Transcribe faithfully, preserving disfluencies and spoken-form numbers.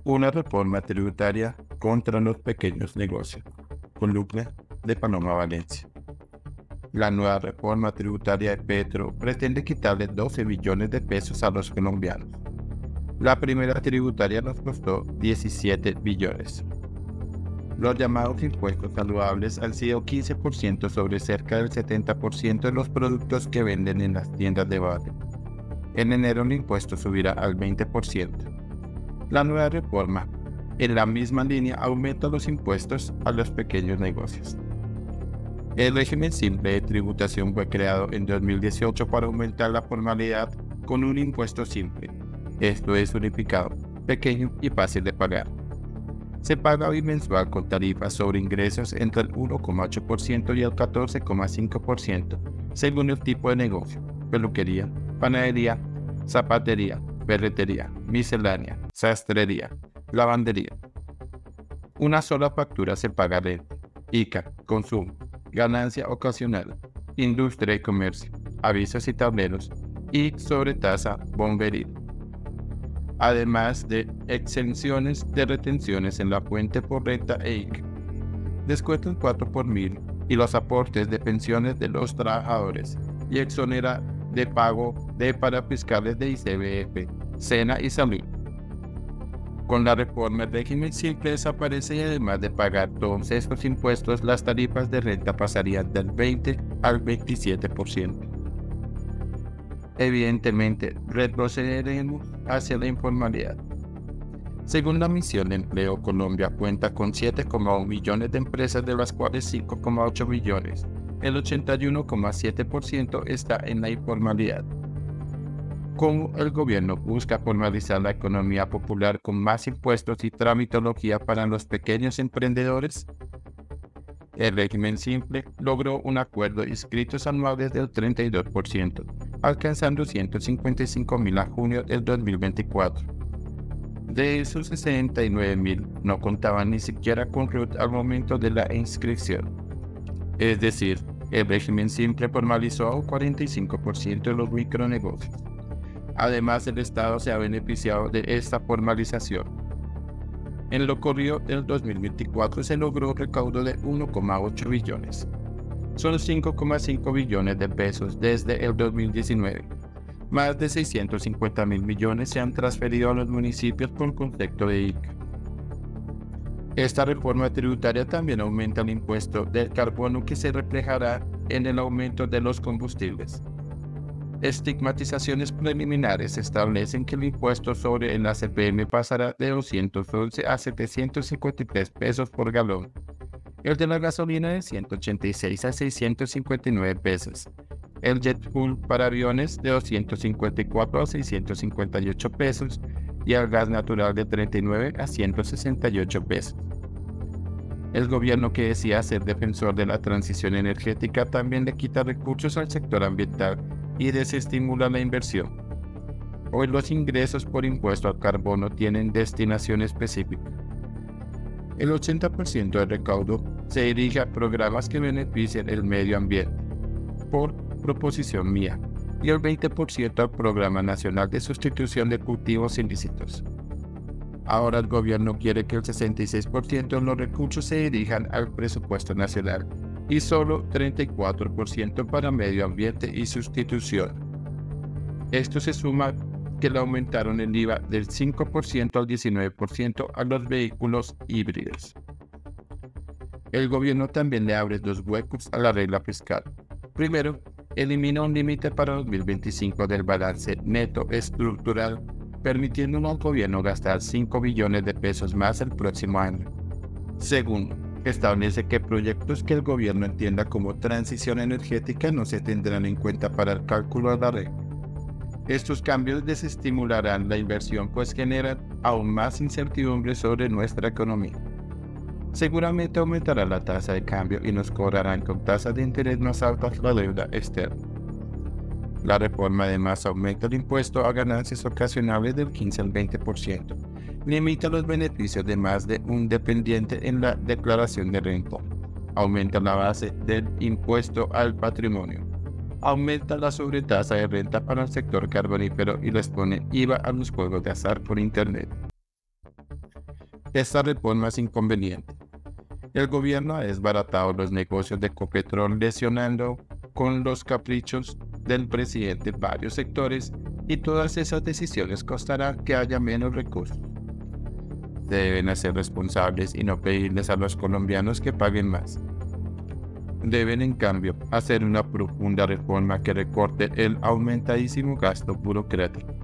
Una reforma tributaria contra los pequeños negocios. Columna de Paloma Valencia. La nueva reforma tributaria de Petro pretende quitarle doce billones de pesos a los colombianos. La primera tributaria nos costó diecisiete billones. Los llamados impuestos saludables han sido quince por ciento sobre cerca del setenta por ciento de los productos que venden en las tiendas de barrio. En enero el impuesto subirá al veinte por ciento. La nueva reforma, en la misma línea, aumenta los impuestos a los pequeños negocios. El régimen simple de tributación fue creado en dos mil dieciocho para aumentar la formalidad con un impuesto simple, esto es unificado, pequeño y fácil de pagar. Se paga bimensual con tarifas sobre ingresos entre el uno coma ocho por ciento y el catorce coma cinco por ciento, según el tipo de negocio: peluquería, panadería, zapatería, ferretería, miscelánea, sastrería, lavandería. Una sola factura se paga renta, I C A, consumo, ganancia ocasional, industria y comercio, avisos y tableros, y sobretasa bomberil. Además de exenciones de retenciones en la fuente por renta e I C A, descuentos cuatro por mil y los aportes de pensiones de los trabajadores, y exonera de pago de parafiscales de I C B F, SENA y Salud. Con la reforma, el régimen simple desaparece y además de pagar todos estos impuestos, las tarifas de renta pasarían del veinte al veintisiete por ciento. Evidentemente, retrocederemos hacia la informalidad. Según la misión de empleo, Colombia cuenta con siete coma uno millones de empresas, de las cuales cinco coma ocho millones, el ochenta y uno coma siete por ciento, está en la informalidad. ¿Cómo el gobierno busca formalizar la economía popular con más impuestos y tramitología para los pequeños emprendedores? El régimen simple logró un acuerdo de inscritos anuales del treinta y dos por ciento, alcanzando ciento cincuenta y cinco mil a junio del dos mil veinticuatro. De esos sesenta y nueve mil no contaban ni siquiera con R U T al momento de la inscripción. Es decir, el régimen simple formalizó a un cuarenta y cinco por ciento de los micronegocios. Además, el Estado se ha beneficiado de esta formalización. En lo corrido del dos mil veinticuatro se logró un recaudo de uno coma ocho billones. Son cinco coma cinco billones de pesos desde el dos mil diecinueve. Más de seiscientos cincuenta mil millones se han transferido a los municipios por concepto de I C A. Esta reforma tributaria también aumenta el impuesto del carbono, que se reflejará en el aumento de los combustibles. Estigmatizaciones preliminares establecen que el impuesto sobre el A C P M pasará de doscientos once a setecientos cincuenta y tres pesos por galón, el de la gasolina de ciento ochenta y seis a seiscientos cincuenta y nueve pesos, el jet fuel para aviones de doscientos cincuenta y cuatro a seiscientos cincuenta y ocho pesos y el gas natural de treinta y nueve a ciento sesenta y ocho pesos. El gobierno, que decía ser defensor de la transición energética, también le quita recursos al sector ambiental y desestimula la inversión. Hoy los ingresos por impuesto al carbono tienen destinación específica. El ochenta por ciento del recaudo se dirige a programas que beneficien el medio ambiente, por proposición mía, y el veinte por ciento al Programa Nacional de Sustitución de Cultivos Ilícitos. Ahora el gobierno quiere que el sesenta y seis por ciento de los recursos se dirijan al presupuesto nacional y solo treinta y cuatro por ciento para medio ambiente y sustitución. Esto se suma que le aumentaron el I V A del cinco por ciento al diecinueve por ciento a los vehículos híbridos. El gobierno también le abre dos huecos a la regla fiscal. Primero, elimina un límite para dos mil veinticinco del balance neto estructural, permitiendo al gobierno gastar cinco billones de pesos más el próximo año. Segundo, establece que proyectos que el gobierno entienda como transición energética no se tendrán en cuenta para el cálculo de la regla. Estos cambios desestimularán la inversión, pues generan aún más incertidumbre sobre nuestra economía. Seguramente aumentará la tasa de cambio y nos cobrarán con tasas de interés más altas la deuda externa. La reforma además aumenta el impuesto a ganancias ocasionales del quince al veinte por ciento, limita los beneficios de más de un dependiente en la declaración de renta, aumenta la base del impuesto al patrimonio, aumenta la sobretasa de renta para el sector carbonífero y les pone I V A a los juegos de azar por Internet. Esta reforma es inconveniente. El gobierno ha desbaratado los negocios de Ecopetrol, lesionando con los caprichos del presidente varios sectores, y todas esas decisiones costarán que haya menos recursos. Deben hacer responsables y no pedirles a los colombianos que paguen más. Deben, en cambio, hacer una profunda reforma que recorte el aumentadísimo gasto burocrático.